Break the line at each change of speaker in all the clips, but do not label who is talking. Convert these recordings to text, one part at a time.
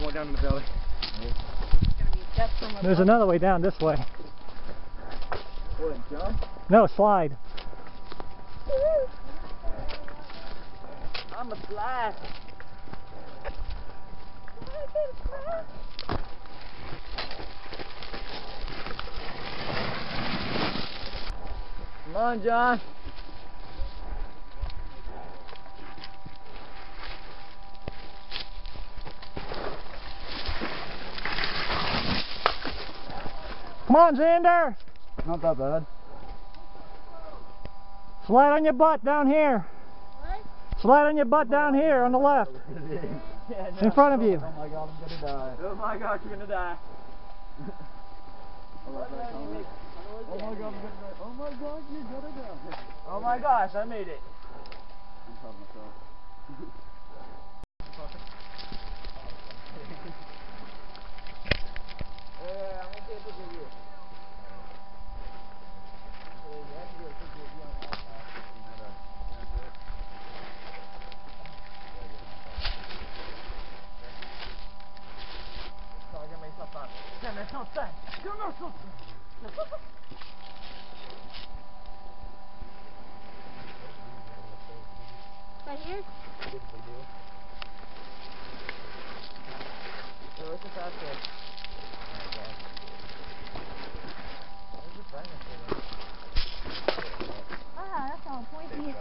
more down in the valley.
There's another way down this way.
What, jump?
No, slide.
I'm a slide. Come on, John.
Come on, Xander.
Not that bad.
Slide on your butt down here.
What?
Slide on your butt down here on the left.
Yeah, no.
In front of you.
Oh my god, I'm gonna die. Oh my gosh, you're gonna die. Oh my god, I'm gonna die. Oh my god, you're gonna die. Oh my gosh, I made it. I'm proud of myself. Yeah, I'm gonna take a picture of you.
Right here?
Where's the fast one?
Ah, that's all pointy.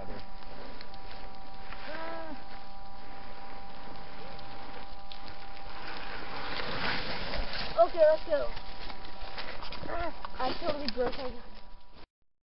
Okay, let's go. I totally broke my